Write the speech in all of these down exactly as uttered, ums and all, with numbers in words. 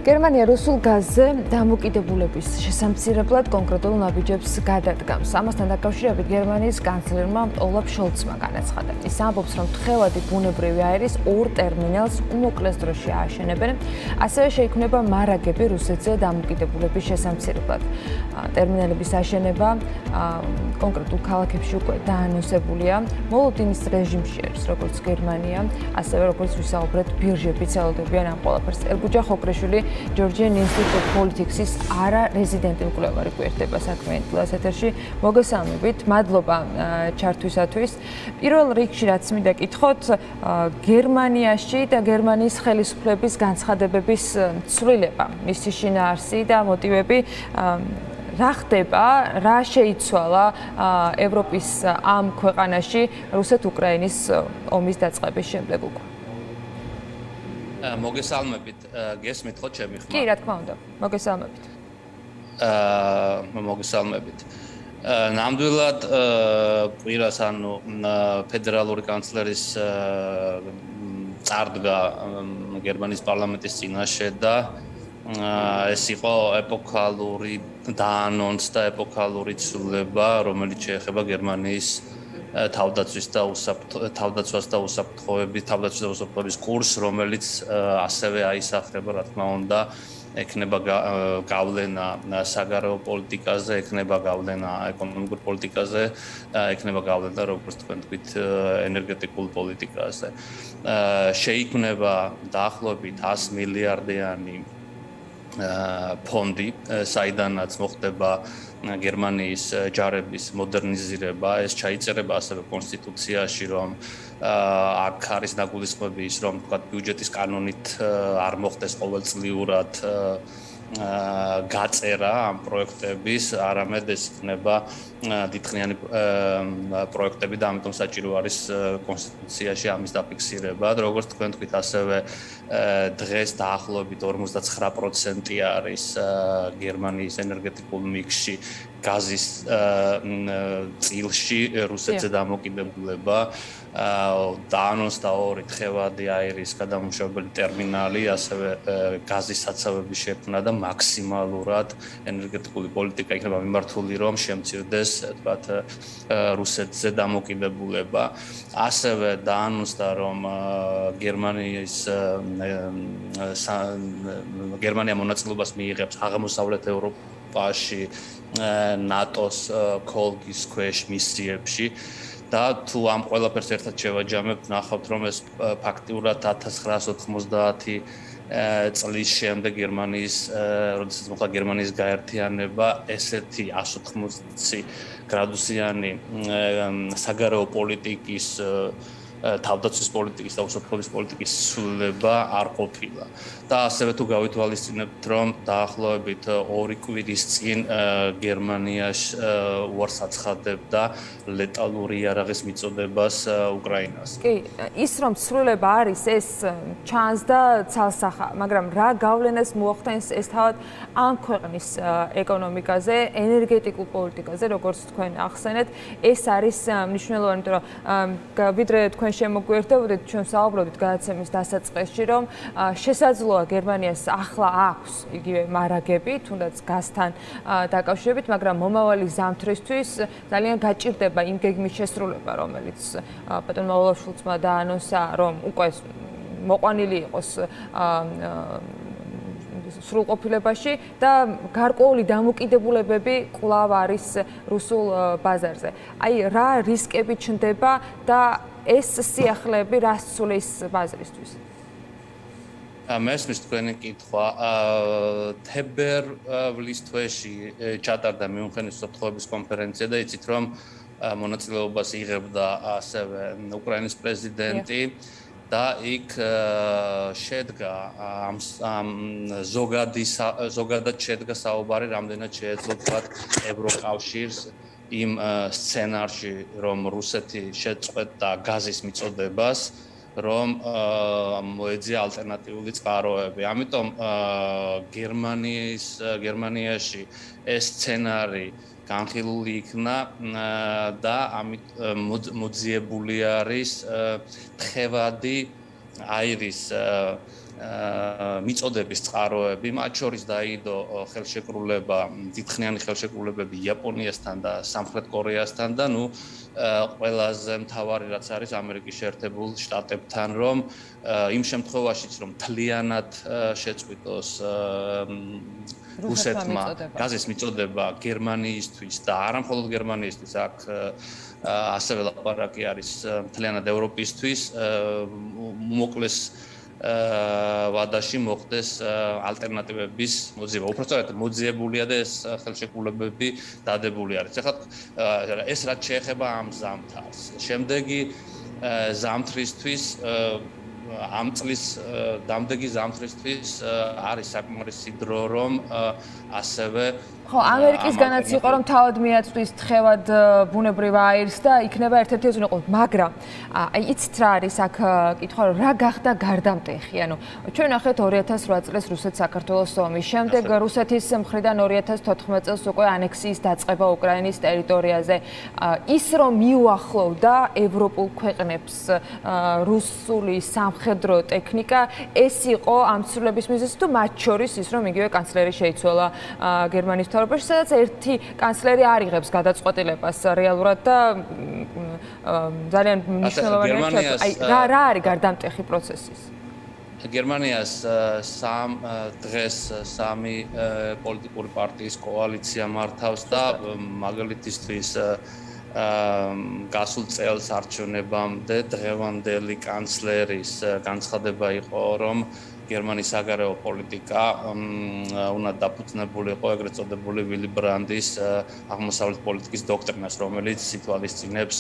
გერმანია რუსულ გაზზე დამოკიდებულების შესამცირებლად კონკრეტულ ნაბიჯებს გადადგამს. ამასთან დაკავშირებით გერმანიის კანცლერმა ოლაფ შოლცმა განაცხადა. ის ამბობს, რომ თხევადი ბუნებრივი აირის ორ ტერმინალს უმოკლეს დროში ააშენებენ, ასევე შეიქმნება მარაგები რუსეთზე დამოკიდებულების შესამცირებლად. ტერმინალების აშენება კონკრეტულ ქალაქებში უკვე დაანონსებულია. მოლოდინის რეჟიმში არის როგორც გერმანია, ასევე როგორც ვისაუბრეთ, ბირჟებიც ელოდებიან ამ ყველაფერს. ერგუჯა ხოქრეშვილი Georgian Institute of Politics-ის არა რეზიდენტი მკვლევარი გვერდება საქმე თლას ეთერში. მოგესალმებით, მადლობა ჩართვისათვის. პირველ რიგში რაც მინდა კითხოთ, გერმანიაში და გერმანიის ხელისუფლების განცხადებების ცვლილება, მისი შინაარსი და მოტივები რა ხდება, რა შეიცვალა ევროპის ამ ქვეყანაში რუსეთ-უკრაინის ომის დაწყების შემდეგ უკვე? მოგესალმებით, გესმით ხო ჩემი ხმა? კი, რა თქმა უნდა. მოგესალმებით. აა მოგესალმებით. ნამდვილად კვირას ანუ ფედერალური კანცლერის წარდგა გერმანიის პარლამენტის წინაშე და ეს იყო ეპოქალური დაანონსდა ეპოქალური ცვლილება, რომელიც შეეხება გერმანიის თავდაცვის და თავდაცვას და უსაფრთხოების თავდაცვის და უსაფრთხოების კურსს, რომელიც ასევე აისახება, რა თქმა უნდა, ექნება გავლენა საგარეო პოლიტიკაზე, ექნება გავლენა ეკონომიკურ პოლიტიკაზე, ექნება გავლენა, როგორც თქვენ თქვით, ენერგეტიკულ პოლიტიკაზე. შეიქმნება დაახლოებით ას მილიარდიანი ფონდი, საიდანაც მოხდება გერმანიის ჯარების მოდერნიზირება, ეს ჩაიწერება ასევე კონსტიტუციაში, რომ აქ არის ნაგულისხმები ის, რომ თქვა ბიუჯეტის კანონით არ მოხდეს ყოველწლიურად გაწერა ამ პროექტების, არამედ ეს იქნება დიდხნიანი პროექტები და ამიტომ საჭირო არის კონსტიტუციაში ამის დაფიქსირება. როგორც თქვენ თქვით, ასევე დღეს დაახლოებით ორმოცდაცხრა პროცენტი არის გერმანიის ენერგეტიკულ მიქსში გაზის წილში რუსეთზე დამოკიდებულება. დაანონსდა ორი თხევადი აირის გადამამუშავებელი ტერმინალი, ასევე გაზის საცავების შექმნა და მაქსიმალურად ენერგეტიკული პოლიტიკა იქნება მიმართული, რომ შემცირდეს, თქვათ, რუსეთზე დამოკიდებულება. ასევე დაანონსდა, რომ გერმანიის გერმანია მონაწილეობას მიიღებს აღმოსავლეთ ევროპაში ნატოს კოლგის ქვეშ მისიებში. და თუ ამ ყველაფერს ერთად შევაჯამებთ, ნახავთ, რომ ეს ფაქტიურად ათას ცხრაას ოთხმოცდაათი წლის შემდეგ გერმანიის, როდესაც მოხდა გერმანიის გაერთიანება, ესეთი ას ოთხმოცი გრადუსიანი საგარეო პოლიტიკის თავდაცვის პოლიტიკის და უსაფრთხოების პოლიტიკის ცვლილება არ ყოფილა. და ასევე თუ გავითვალისწინებთ, რომ დაახლოებით ორი კვირის წინ გერმანიაში უარს აცხადებდა ლეტალური იარაღის მიწოდებას უკრაინას. კი, ის რომ ცვლილება არის, ეს ჩანს და ცალსახა, მაგრამ რა გავლენას მოახდენს ეს თავად ამ ქვეყნის ეკონომიკაზე, ენერგეტიკულ პოლიტიკაზე, როგორც თქვენ ახსენეთ, ეს არის მნიშვნელოვანი, იმიტომ რომ ვიდრე თქვენ შემოგვიერთებოდით, ჩვენ საუბრობდით გადაცემის დასაწყისში, რომ შესაძლოა გერმანიას ახლა აქვს იგივე მარაგები, თუნდაც გაზთან დაკავშირებით, მაგრამ მომავალი ზამთრისთვის ძალიან გაჭირდება იმ გეგმის შესრულება, რომელიც ბატონმა ოლაფ შოლცმა დაანონსა, რომ უკვე მოყვანილი იყოს სრულყოფილებაში და გარკვეული დამოკიდებულებები კვლავ არის რუსულ ბაზარზე. აი, რა რისკები ჩნდება და ეს სიახლეები რას ცვლის ბაზრისთვის? მესმის თქვენი კითხვა. თებერვლის თვეში ჩატარდა მიუნხენის უსაფრთხოების კონფერენცია და იცით, რომ მონაწილეობას იღებდა ასევე უკრაინის პრეზიდენტი. და იქ შედგა ამ ზოგადი ზოგადად შედგა საუბარი, რამდენად შეეძლო თქვათ ევროკავშირს იმ სცენარში, რომ რუსეთი შეწყვეტდა გაზის მიწოდებას, რომ მოეძია ალტერნატიული წყაროები. ამიტომ გერმანიის გერმანიაში ეს სცენარი განხილული იქნა და ამით მოძიებული არის თხევადი აირის მიწოდების წყაროები, მათ შორის დაიდო ხელშეკრულება, დიდხნიანი ხელშეკრულებები იაპონიასთან და სამხრეთ კორეასთან და ნუ ყველაზე მთავარი რაც არის ამერიკის შეერთებულ შტატებთან, რომ იმ შემთხვევაშიც რომ თლიანად შეწყვიტოს რუსეთმა გაზის მიწოდება გერმანიისთვის და არა მხოლოდ გერმანიისთვის, აქ ასევე ლაპარაკი არის მთლიანად ევროპისთვის, მოკლეს ვადაში მოხდეს ალტერნატივების მოძიება. უпростоრად მოძიებულია და ეს ხელშეკრულებები დადებული არის. ეხლა ეს რაც შეეხება ამ ზამთარს. შემდეგი ზამთრისთვის ამ წლის დამდეგი ზამთრისთვის არის საკმარისი დრო, რომ ასევე ხო, ამერიკის განაც იყო რომ თავად მიაწვდის თხევად ბუნებრივ აირს და იქნება ერთ-ერთი უზრუნველყოფა, მაგრამ აი იცით რა არის აქ კითხვა, რომ რა გახდა გარდამტეხი? ანუ ჩვენ ნახეთ ორი ათას რვა წლის რუსეთ-საქართველოს ომის შემდეგ რუსეთის მხრიდან ორი ათას თოთხმეტ წელს უკვე ანექსიის დაწყება უკრაინის ტერიტორიაზე. ის რომ მიუახლოვდა ევროპულ ქვეყნებს რუსული სამხედრო ტექნიკა, ეს იყო ამ ცვლილების მიზეზი თუ მათ შორის ის რომ იგივე კანცლერი შეიცვალა გერმანიის სადაც ერთი კანცლერი არ იღებს გადაწყვეტილებას რეალურად და ძალიან მნიშვნელოვანია. აი რა რა არის გარდამტეხი პროცესის? გერმანიას სამ დღეს სამი პოლიტიკური პარტიის კოალიცია მართავს და მაგალითისთვის გასულ წელს არჩევნებამდე დღევანდელი კანცლერის განცხადება იყო, რომ გერმანიის საგარეო პოლიტიკა უნდა დაფუძნებულიყო ეგრეთ წოდებული ვილი ბრანდის აღმოსავლეთ პოლიტიკის დოქტრინას, რომელიც ითვალისწინებს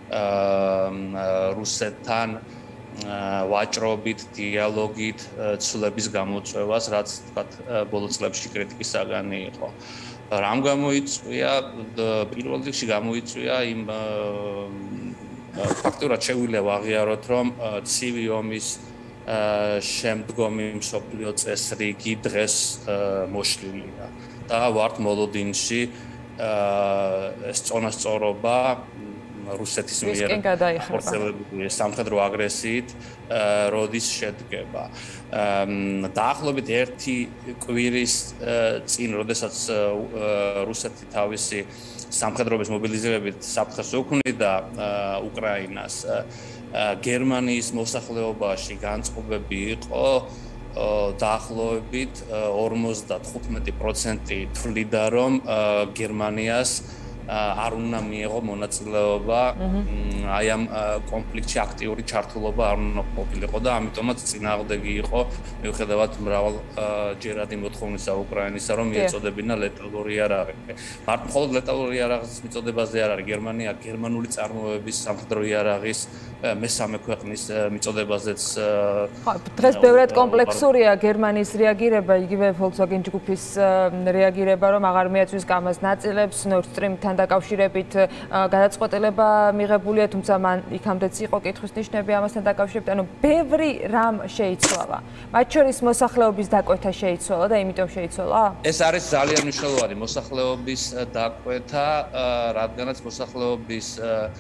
რუსეთთან ვაჭრობით, დიალოგით, ცვლილების გამოწვევას, რაც თქვათ ბოლო წლებში კრიტიკის საგანი იყო. რამ გამოიწვია? პირველ რიგში გამოიწვია იმ ფაქტურად შეგვიძლია ვაღიაროთ, რომ ცივი ომის შემდგომი მსოფლიო წესრიგი დღეს მოშლილია და ვართ მოლოდინში ეს წონასწორობა რუსეთის მიერ ხორცელებული სამხედრო აგრესიით როდის შედგება. დაახლოებით ერთი კვირის წინ, როდესაც რუსეთი თავისი სამხედროების მობილიზირებით საფრთხეს უქმნიდა უკრაინას, გერმანიის მოსახლეობაში განწყობები იყო დაახლოებით ორმოცდათხუთმეტი პროცენტი თვლიდა, რომ გერმანიას არ უნდა მიეღო მონაწილეობა აი ამ კონფლიქტში აქტიური ჩართულობა არ უნდა ყოფილიყო და ამიტომაც წინააღმდეგი იყო მიუხედავად მრავალ ჯერადი მოთხოვნისა უკრაინისა, რომ მიეწოდებინა ლეტალური იარაღი. მარტო მხოლოდ ლეტალური იარაღის მიწოდებაზე არ არის, გერმანია გერმანული წარმოების სამხედრო იარაღის მესამე ქვეყნის მიწოდებაზეც ხო, დღეს ბევრად კომპლექსურია გერმანიის რეაგირება, იგივე Volkswagen ჯგუფის რეაგირება, რომ აღარ მიაწვის გამას ნაწილებს Nord Stream-თან დაკავშირებით გადაწყვეტილება მიღებულია, თუმცა მან იქამდეც იყო კითხვის ნიშნები ამასთან დაკავშირებით, ანუ ბევრი რამ შეიცვალა. მათ შორის მოსახლეობის დაკვეთა შეიცვალა და იმიტომ შეიცვალა? ეს არის ძალიან მნიშვნელოვანი მოსახლეობის დაკვეთა, რადგანაც მოსახლეობის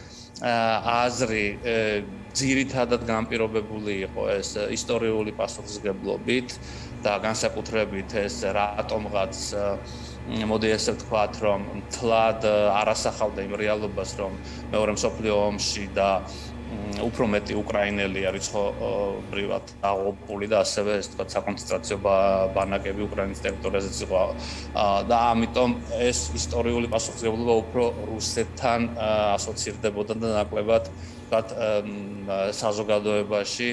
აზრი ძირითადად განპირობებული იყო ეს ისტორიული პასუხისმგებლობით და განსაკუთრებით ეს რატომღაც მოდი ესე ვთქვათ, რომ თლად არ ასახავდა იმ რეალობას, რომ მეორე მსოფლიო ომში და უფრო მეტი უკრაინელი არის ხობრივად აღობული და ასევე ეს თქვათ საკონცენტრაციო ბანაკები უკრაინის ტერიტორიაზეც იყო და ამიტომ ეს ისტორიული პასუხისმგებლობა უფრო რუსეთთან ასოცირდებოდა და ნაკლებად თქვათ საზოგადოებაში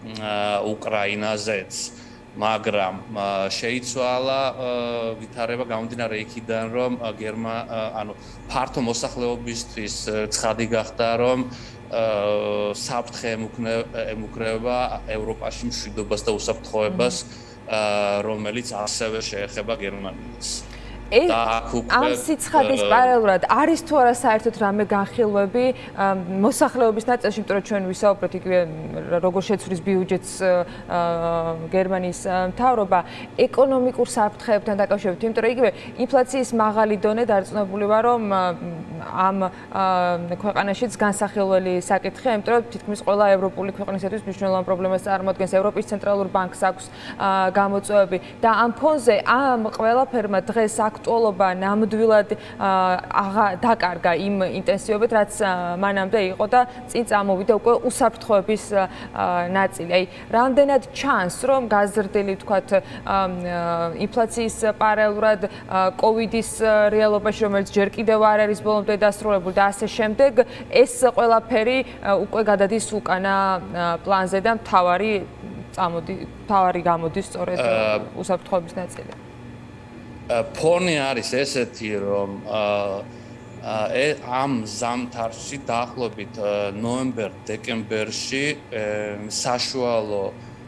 უკრაინაზეც. მაგრამ შეიცვალა ვითარება გამომდინარე იქიდან, რომ გერმა ანუ ფართო მოსახლეობისთვის ცხადი გახდა, რომ საფრთხე ემუქრება ევროპაში მშვიდობას და უსაფრთხოებას, რომელიც ასევე შეეხება გერმანიას. ამ სიცხადის პარალელურად არის თუ არა საერთოდ რამე განხილვები მოსახლეობის ნაწილში, იმიტომ რომ ჩვენ ვისაუბრეთ იგივე როგორ შეცვლის ბიუჯეტს გერმანიის მთავრობა ეკონომიკურ საფრთხეებთან დაკავშირებით, იმიტომ რომ იგივე ინფლაციის მაღალი დონე დარწმუნებული ვარ, რომ ამ ქვეყანაშიც განსახილველი საკითხია, იმიტომ რომ თითქმის ყველა ევროპული ქვეყნისათვის მნიშვნელოვან პრობლემას წარმოადგენს. ევროპის ცენტრალურ ბანკს აქვს გამოწვევები და ამ ფონზე ამ ყველაფერმა დღეს აქტუალობა ნამდვილად დაკარგა იმ ინტენსივობით, რაც მანამდე იყო და წინ წამოვიდა უკვე უსაფრთხოების ნაწილი. აი, რამდენად ჩანს, რომ გაზრდილი თქვათ ინფლაციის პარალელურად კოვიდის რეალობაში, რომელიც ჯერ კიდევ არ არის ბოლომდე დასრულებული და ასე შემდეგ, ეს ყველაფერი უკვე გადადის უკანა პლანზე და მთავარი წამოდი, მთავარი გამოდის სწორედ უსაფრთხოების ნაწილი. ფონი არის ესეთი, რომ ამ ზამთარში დაახლოებით ნოემბერ-დეკემბერში საშუალო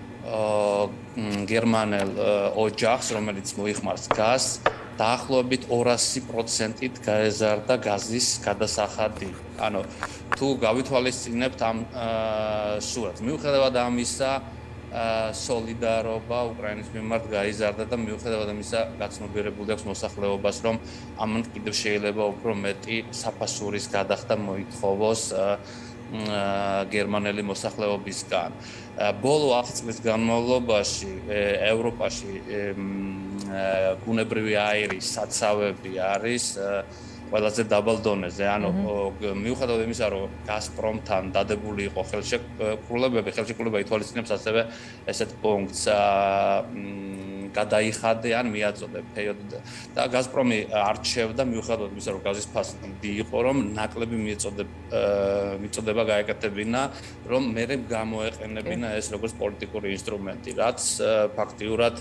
გერმანელ ოჯახს, რომელიც მოიხმარს გაზს, დაახლოებით ორასი პროცენტით გაეზარდა გაზის გადასახადი. ანუ თუ გავითვალისწინებთ ამ სურათს, მიუხედავად ამისა, სოლიდარობა უკრაინის მიმართ გაიზარდა და მიუხედავად ამისა გაცნობიერებული აქვს მოსახლეობას, რომ ამან კიდევ შეიძლება უფრო მეტი საფასურის გადახდა მოითხოვოს გერმანელი მოსახლეობისგან. ბოლო ათი წლის განმავლობაში ევროპაში ბუნებრივი აირის საცავები არის ყველაზე დაბალ დონეზე. ანუ მიუხედავად იმისა, რომ გაზპრომთან დადებული იყო ხელშეკრულებები, ხელშეკრულება ითვალისწინებს ასევე ესეთ პუნქტს გადაიხადე ან მიაწოდე და გაზპრომი არჩევდა მიუხედავად იმისა, რომ გაზის ფასი დიდი იყო, რომ ნაკლები მიწოდება გაეკეთებინა, რომ მერე გამოეყენებინა ეს როგორც პოლიტიკური ინსტრუმენტი, რაც ფაქტიურად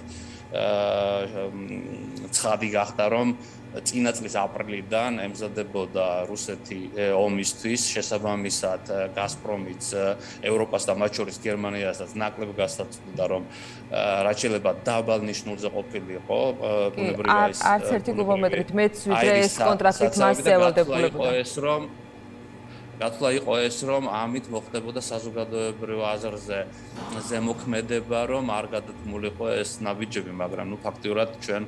ცხადი გახდა, რომ წინა წლის აპრილიდან ემზადებოდა რუსეთი ომისთვის, შესაბამისად გაზპრომიც ევროპას და მათ შორის გერმანიასაც ნაკლებ გასაცდოდა, რომ რაც შეიძლება დაბალ ნიშნულზე ყოფილიყო ბუნებრივი აირის არც ერთი კუბომეტრით მეც ვიდრე ეს კონტრაქტით მასზე ველოდებოდა. გათვლა იყო ეს, რომ ამით მოხდებოდა საზოგადოებრივ აზრზე ზემოქმედება, რომ არ გადადგმულიყო ეს ნაბიჯები, მაგრამ ნუ ფაქტიურად ჩვენ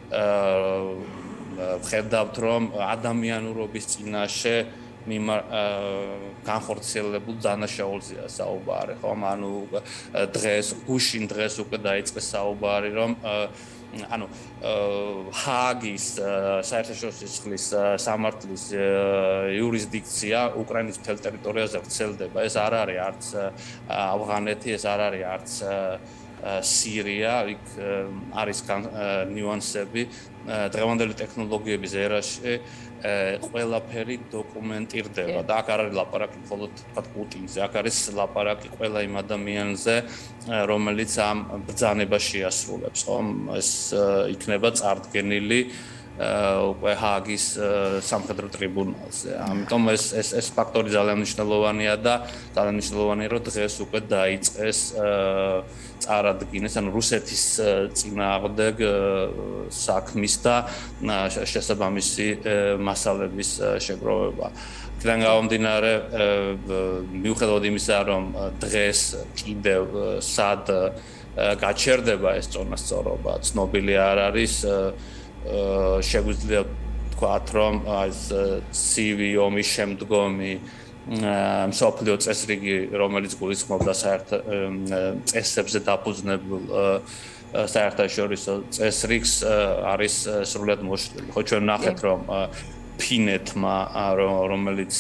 ვხედავთ, რომ ადამიანურობის წინაშე განხორციელებულ დანაშაულზეა საუბარი, ხომ? ანუ დღეს, გუშინ დღეს უკვე დაიწყეს საუბარი, რომ ანუ ჰააგის საერთაშორისო სისხლის სამართლის იურისდიქცია უკრაინის მთელ ტერიტორიაზე ვრცელდება. ეს არ არის არც ავღანეთი, ეს არ არის არც სირია, იქ არის ნიუანსები. დღევანდელი ტექნოლოგიების ერაში ყველაფერი დოკუმენტირდება და აქ არ არის ლაპარაკი მხოლოდ თქვათ პუტინზე, აქ არის ლაპარაკი ყველა იმ ადამიანზე, რომელიც ამ ბრძანებას შეასრულებს, ხომ? ეს იქნება წარდგენილი უკვე ჰააგის სამხედრო ტრიბუნალზე. ამიტომ ეს ეს ეს ფაქტორი ძალიან მნიშვნელოვანია და ძალიან მნიშვნელოვანია, რომ დღეს უკვე დაიწყეს წარადგინეს, ანუ რუსეთის წინააღმდეგ საქმის და შესაბამისი მასალების შეგროვება. იქიდან გამომდინარე, მიუხედავად იმისა, რომ დღეს კიდევ სად გაჩერდება ეს წონასწორობა, ცნობილი არ არის, შეგვიძლია ვთქვათ, რომ ეს ცივი ომის შემდგომი მსოფლიო წესრიგი, რომელიც გულისხმობდა საერთო წესებზე დაფუძნებულ საერთაშორისო წესრიგს, არის სრულად მოშლილი. ხო, ჩვენ ნახეთ, რომ ფინეთმა, რომელიც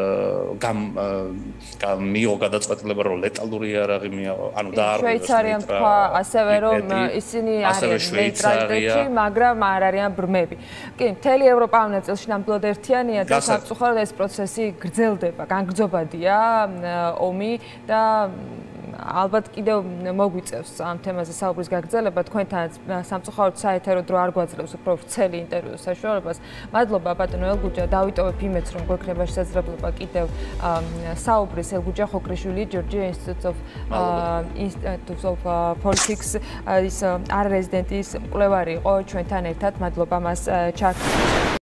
მიიღო გადაწყვეტილება, რომ ლეტალური იარაღი მიიღო, ანუ დაარღვევს. შვეიცარიამ თქვა ასევე, რომ ისინი არიან ნეიტრალიტეტში, მაგრამ არ არიან ბრმები. კი, მთელი ევროპა ამ ნაწილში ნამდვილად ერთიანია და საფრთხოდ ეს პროცესი გრძელდება, განგრძობადია ომი და ალბათ კიდევ მოგვიწევს ამ თემაზე საუბრის გაგრძელება თქვენთან სამწუხაროდ საეთერო დრო არ გვაძლევს უფრო ვრცელი ინტერვიუს საშუალებას. მადლობა ბატონო ელგუჯა, დავიტოვებ იმედს რომ გვექნება შესაძლებლობა კიდევ საუბრის ელგუჯა ხოქრიშვილი Georgia Institute of Institute of Politics ის არარეზიდენტის მკვლევარი იყო ჩვენთან ერთად. მადლობა მას ჩართვისთვის.